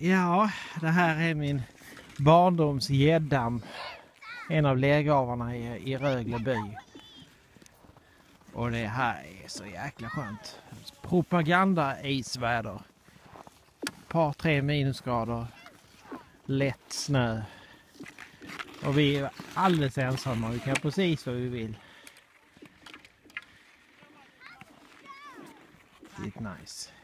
Ja, det här är min barndoms gäddam. En av lergravarna i Rögle by. Och det här är så jäkla skönt. Propaganda isväder. Par 3 minusgrader. Lätt snö. Och vi är alldeles ensamma. Vi kan precis vad vi vill. Det är nice.